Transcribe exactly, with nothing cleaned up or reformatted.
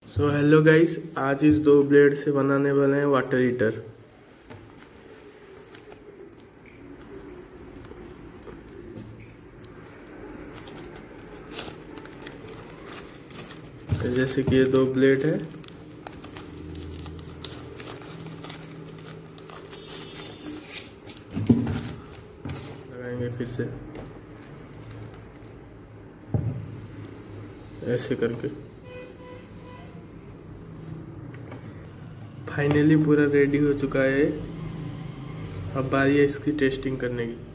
So hello guys, आज इस दो ब्लेड से बनाने वाले हैं वाटर हीटर। जैसे कि ये दो ब्लेड है, लगाएंगे फिर से ऐसे करके। फाइनली पूरा रेडी हो चुका है। अब बारी है इसकी टेस्टिंग करने की।